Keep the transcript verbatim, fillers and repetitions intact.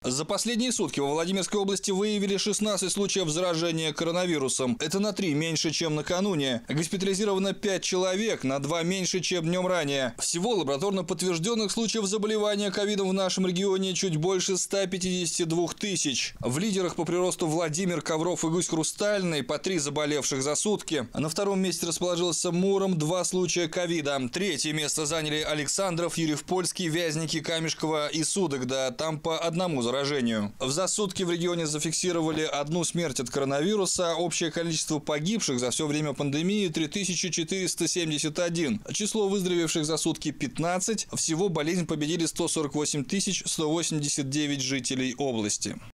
За последние сутки во Владимирской области выявили шестнадцать случаев заражения коронавирусом. Это на три меньше, чем накануне. Госпитализировано пять человек, на два меньше, чем днем ранее. Всего лабораторно подтвержденных случаев заболевания ковидом в нашем регионе чуть больше ста пятидесяти двух тысяч. В лидерах по приросту Владимир, Ковров и Гусь-Хрустальный, по три заболевших за сутки. На втором месте расположился Муром, два случая ковида. Третье место заняли Александров, Юрьев-Польский, Вязники, Камешково и Судогда. Там по одному заражению. За сутки в регионе зафиксировали одну смерть от коронавируса. Общее количество погибших за все время пандемии – три тысячи четыреста семьдесят один. Число выздоровевших за сутки – пятнадцать. Всего болезнь победили сто сорок восемь тысяч сто восемьдесят девять жителей области.